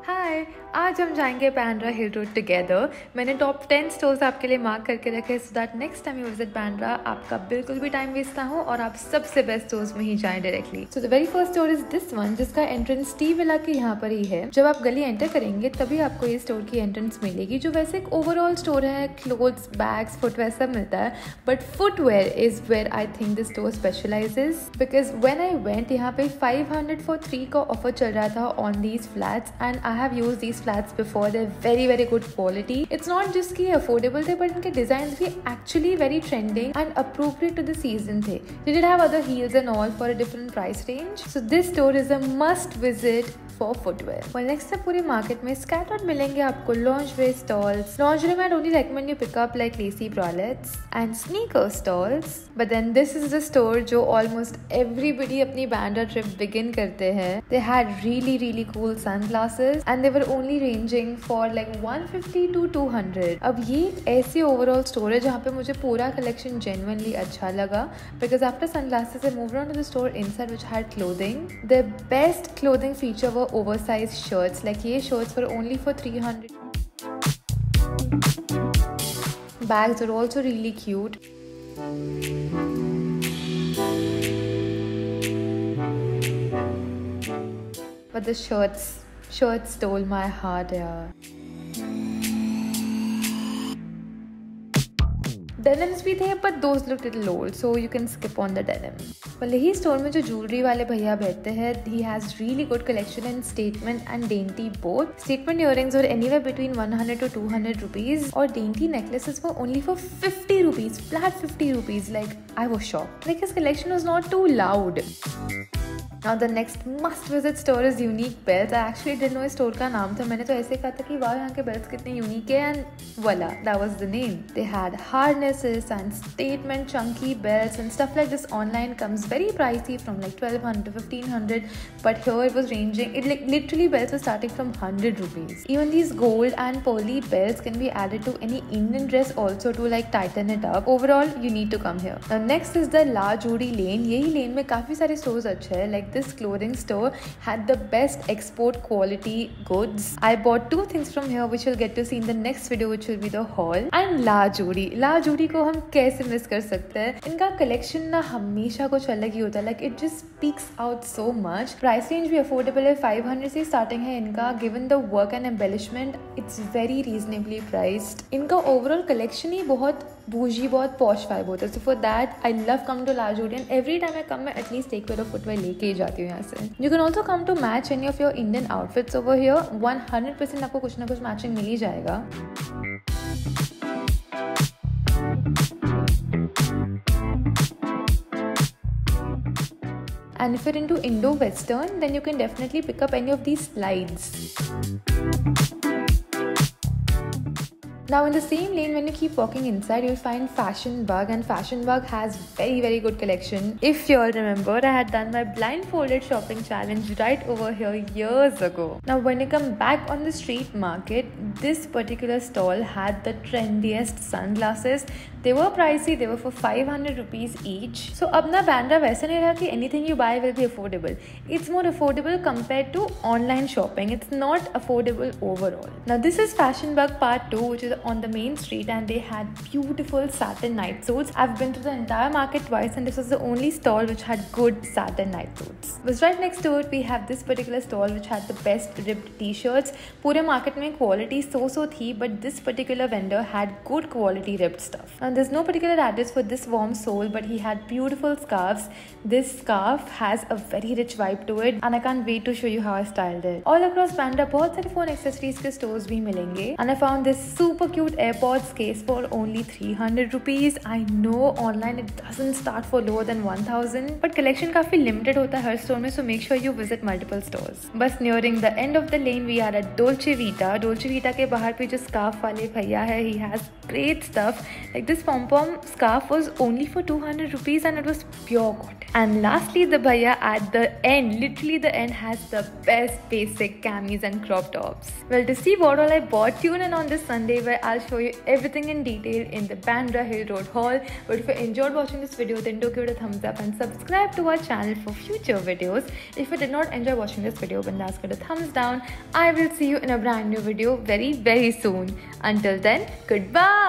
हाय, आज हम जाएंगे बांद्रा हिल रोड टुगेदर। मैंने टॉप 10 स्टोर्स आपके लिए मार्क करके रखे so that next time you visit Bandra आपका बिल्कुल भी टाइम वेस्ट ना हो और आप सबसे बेस्ट स्टोर्स में ही जाएं directly. So the very first store is this one, जिसका एंट्रेंस टी विला के यहाँ पर ही है। जब आप गली एंटर करेंगे तभी आपको ये स्टोर की एंट्रेंस मिलेगी, जो वैसे एक ओवरऑल स्टोर है। क्लोथ्स, बैग्स, फुटवेयर सब मिलता है, but footwear is where I think the store specialises, because when I went यहाँ पे 500 for 3 का ऑफर चल रहा था on these flats and I have used these flats before. They very very good quality. It's not just कि affordable थे, but इनके design भी actually very trending and appropriate to the season थे। They did have other heels and all for a different price range. So this store is a must visit for footwear. well, next है पूरे market में scattered मिलेंगे आपको lingerie stalls. Lingerie में only recommend you pick up like lacy bralettes and sneaker stalls, but then this is the store जो almost everybody अपनी Bandra trip begin करते हैं। They had really cool sunglasses and they were only ranging for like 150 to 200. अब ये ऐसी overall store है जहाँ पे मुझे पूरा कलेक्शन genuinely अच्छा लगा, because after sunglasses I moved on to the store inside which had clothing. The best clothing feature were oversized shirts. Like ये shirts were only for 300. Bags are also really cute. But the shirts stole my heart, yeah. Denims भी थे, but those looked little old, so you can skip on the denim. well, यही स्टोर में जो jewellery वाले भैया बैठते हैं, he has really good collection in statement and dainty both. Statement earrings were anywhere between 100 to 200 rupees और dainty necklaces were only for 50 rupees, flat 50 rupees. Like I was shocked. Like his collection was not too loud. Now the next must visit store is Unique Belts. I actually didn't know इस store का नाम था। मैंने तो ऐसे कहा था कि वाह यहाँ के belts कितने यूनिक है, and voila, that was the name. They had harnesses and statement chunky belts and stuff like this. Online comes very pricey from like 1200 to 1500, but here it was ranging. It like literally belts were starting from 100 rupees. Even these gold and pearly belts can be added to any Indian dress also to like tighten it up. Overall, you need to come here. Now next is the La Jodi lane. यही lane में काफी सारे stores अच्छे हैं. Like this clothing store had the best export quality goods. I bought 2 things from here which you'll get to see in the next video, which will be the haul. And La Jodi को हम कैसे miss कर सकते हैं। इनका collection ना हमेशा कुछ अलग ही होता है। Like it just speaks out so much. Price range भी affordable है, 500 से starting है इनका। Given the work and embellishment, it's very reasonably priced. इनका overall collection ही बहुत bougie, बहुत posh vibe होता है। So for that, I love coming to La Jodi, and every time I come, मैं at least एक pair of footwear लेके ही जाती हूँ यहाँ से। You can also come to match any of your Indian outfits over here. 100% आपको कुछ ना कुछ matching मिल ही जाएगा। And if you're into Indo-Western, then you can definitely pick up any of these slides. Now in the same lane, when you keep walking inside, you'll find Fashion Bug, and Fashion Bug has very good collection. If you all remember, I had done my blindfolded shopping challenge right over here years ago. Now when you come back on the street market, this particular stall had the trendiest sunglasses. They were pricey, they were for 500 rupees each. So अब ना बांद्रा वैसा नहीं रहा कि anything you buy will be affordable. It's more affordable compared to online shopping. It's not affordable overall. Now this is Fashion Bug part 2, which is on the main street, and they had beautiful satin night suits. I've been to the entire market twice, and this was the only stall which had good satin night suits. But right next to it, we have this particular stall which had the best ribbed t-shirts. पूरे market में quality so थी, but this particular vendor had good quality ribbed stuff. And there's no particular address for this warm sole, but he had beautiful scarves. This scarf has a very rich vibe to it, and I can't wait to show you how I styled it. All across Baندra बहुत सारे phone accessories के stores भी मिलेंगे, and I found this super cute AirPods case for only 300 rupees. I know online it doesn't start for lower than 1000, but collection काफी limited होता है हर store में, so make sure you visit multiple stores. बस nearing the end of the lane, we are at Dolce Vita. Dolce Vita के बाहर पे जो scarf वाले भैया है, he has great stuff. Like this pom-pom scarf was only for 200 rupees and it was pure cotton. And lastly, the bhaiya at the end, literally the end, has the best basic camis and crop tops. Well, to see what all I bought, tune in on this Sunday where I'll show you everything in detail in the Bandra Hill Road haul. But if you enjoyed watching this video, then do give it a thumbs up and subscribe to our channel for future videos. If you did not enjoy watching this video, then give it a thumbs down. I will see you in a brand new video very soon. Until then, goodbye.